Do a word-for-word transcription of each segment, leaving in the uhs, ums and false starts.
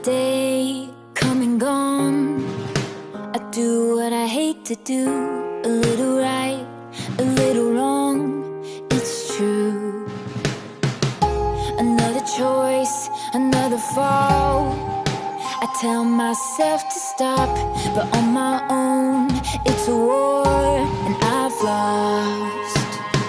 day come and gone. I do what I hate to do, a little right, a little wrong, it's true. Another choice, another fall. I tell myself to stop, but on my own it's a war and I've lost.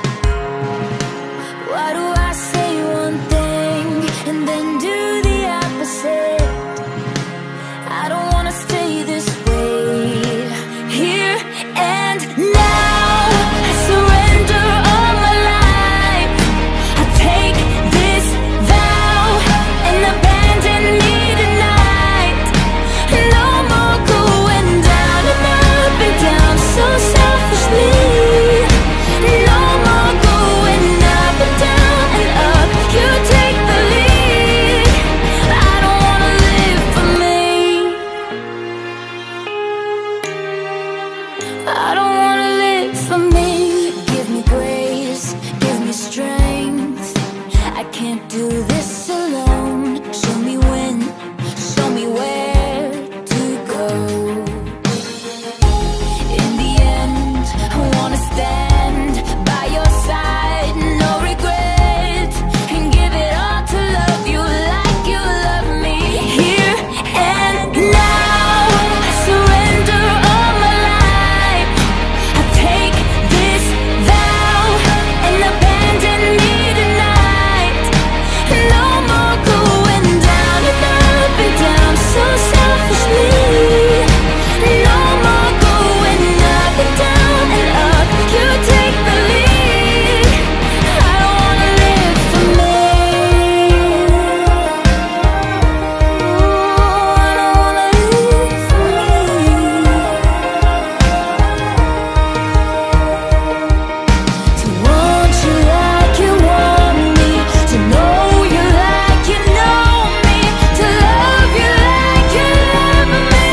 Why do I say one thing and then do the opposite? I don't wanna stay this way, here and now. I surrender all my life. I take this vow and abandon me tonight. No more going down and up and down so selfishly. No more going up and down and up. You take the lead. I don't wanna live for me. I don't wanna live for me. Give me grace, give me strength. I can't do this alone. Show me when, show me where to go. In the end, I wanna stand by your side, no regret, and give it all to love you like you love me. Here and now, I surrender all my life. I take this vow and abandon me tonight. No more going down and up and down so selfishly. No more going up and down and up. You take the lead. I don't wanna live for me. Ooh, I don't wanna live for me. To want you like you want me, to know you like you know me, to love you like you love me.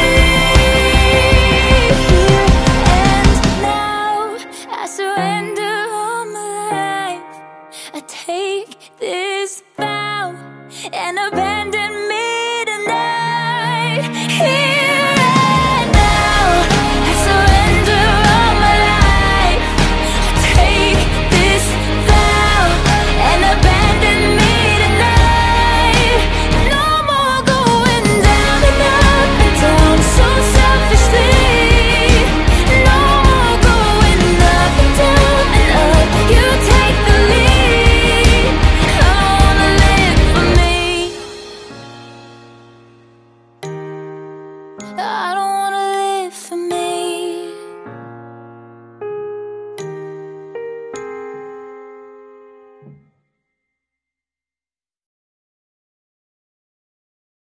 Here and now, I surrender all my life. I take this vow and abandon me tonight. Here and now, I surrender all my life. I take this vow and abandon me tonight. No more going down and up and down so selfishly. No more going up and down and up. You take the lead. I don't wanna live for me. I don't